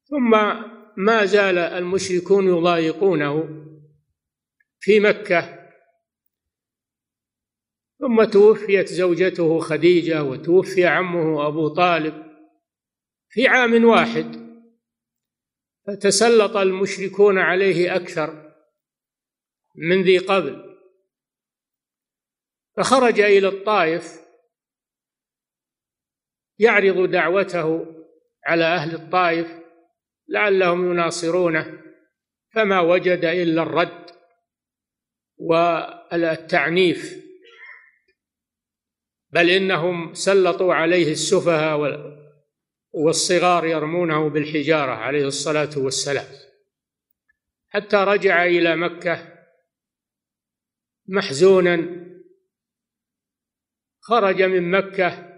ثم ما زال المشركون يضايقونه في مكة، ثم توفيت زوجته خديجة وتوفي عمه أبو طالب في عام واحد، فتسلط المشركون عليه أكثر من ذي قبل، فخرج إلى الطائف يعرض دعوته على أهل الطائف لعلهم يناصرونه، فما وجد إلا الرد والتعنيف، بل إنهم سلطوا عليه السفهاء والصغار يرمونه بالحجارة عليه الصلاة والسلام، حتى رجع إلى مكة محزونا. خرج من مكة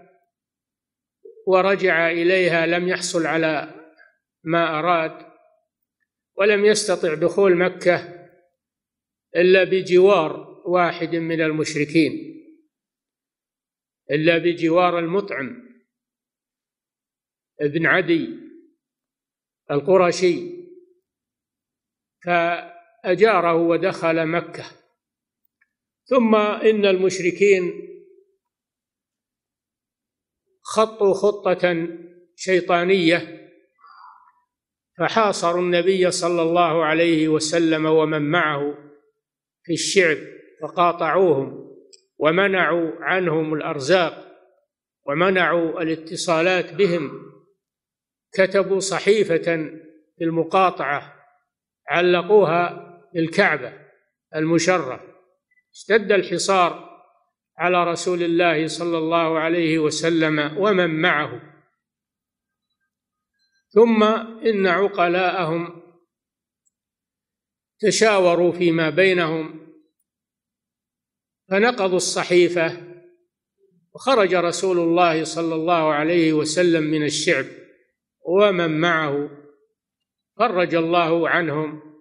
ورجع إليها لم يحصل على ما أراد، ولم يستطع دخول مكة إلا بجوار واحد من المشركين، إلا بجوار المطعم ابن عدي القرشي، فأجاره ودخل مكة. ثم إن المشركين خطوا خطة شيطانية، فحاصروا النبي صلى الله عليه وسلم ومن معه في الشعب، فقاطعوهم ومنعوا عنهم الأرزاق ومنعوا الاتصالات بهم، كتبوا صحيفة بالمقاطعة علقوها بالكعبة المشرف. اشتد الحصار على رسول الله صلى الله عليه وسلم ومن معه. ثم إن عقلاءهم تشاوروا فيما بينهم فنقضوا الصحيفة، وخرج رسول الله صلى الله عليه وسلم من الشعب ومن معه، فرج الله عنهم